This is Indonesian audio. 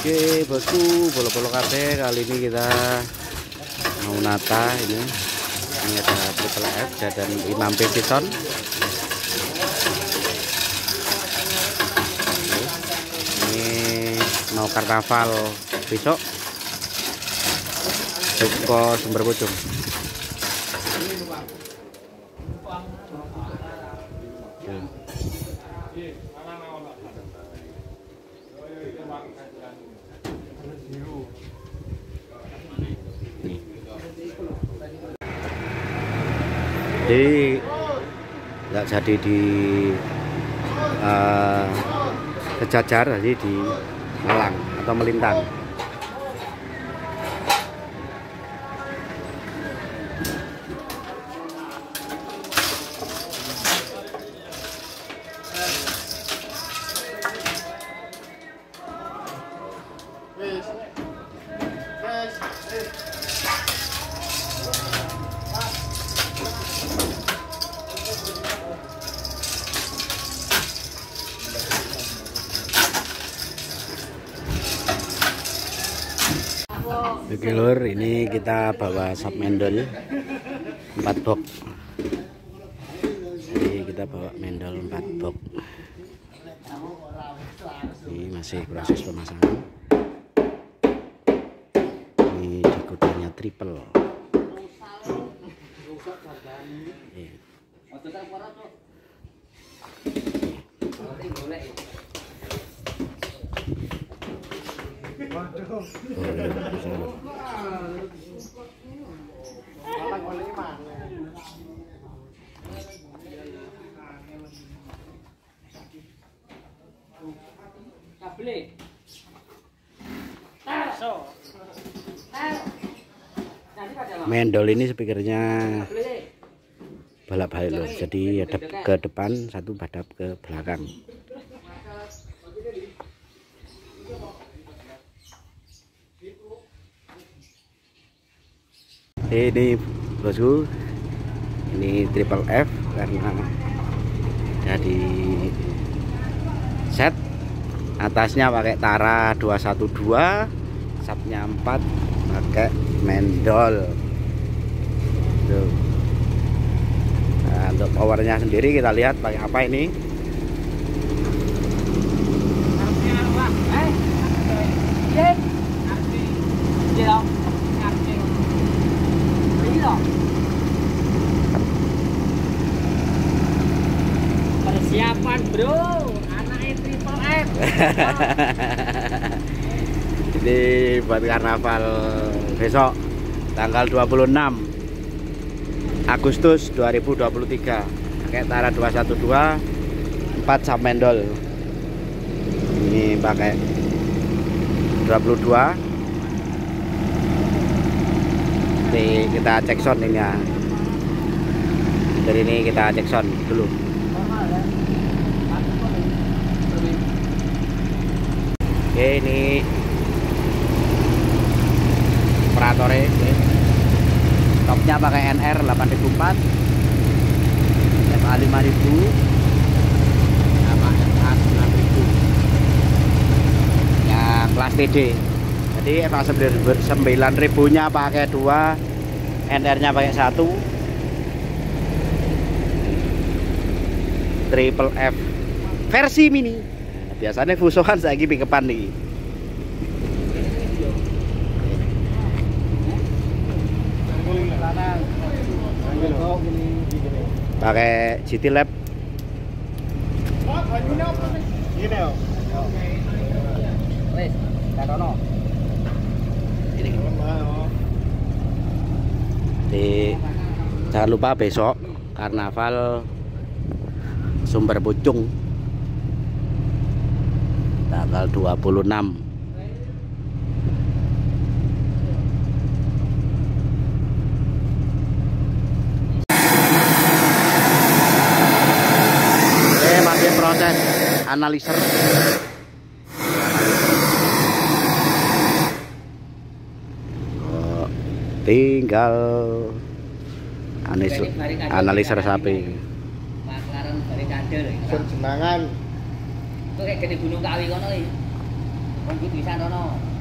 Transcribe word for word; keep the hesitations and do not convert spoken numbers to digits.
Oke bosku, bolo-bolo kabeh, kali ini kita mau nata ini. Ini ada Triple F dan Imam Pison. Ini mau karnaval besok. Joko Sumber Pucung. Jadi nggak jadi di uh, sejajar, jadi di Malang atau melintang. Oke lur, ini kita bawa sub mendol empat box. Jadi kita bawa mendol empat box. Ini masih proses pemasangan. Ini dikodernya triple. Mendol ini speakernya balap balik loh, jadi hadap ke depan, satu hadap ke belakang. Ini bosku, ini Triple F karena jadi set, atasnya pakai Tara dua satu dua, subnya empat pakai mendol. Tuh. Nah, untuk powernya sendiri kita lihat pakai apa ini. Persiapan bro, anaknya Triple F. Ini buat karnaval besok tanggal dua puluh enam Agustus dua ribu dua puluh tiga. Pakai Tara dua satu dua, empat sub mendol. Ini pakai dua puluh dua. Ini kita cek sound ini ya. Dari ini kita cek sound dulu. Oke, ini operatornya. Topnya pakai N R delapan ribu empat, F A lima ribu, sama F A sembilan ribu. Yang kelas T D. Jadi F A sembilan ribu nya pakai dua, N R nya pakai satu. Triple F versi mini. Nah, biasanya fusohan saya lagi pikepan nih. Pakai G T Lab. Di, jangan lupa besok karnaval Sumber Pucung tanggal dua puluh enam. Oke, masih proses analiser. Oh, tinggal analiser, analiser sapi. Senjenangan. Kok kayak gede Gunung Kawi kono iki. Tunggu tulisan rono.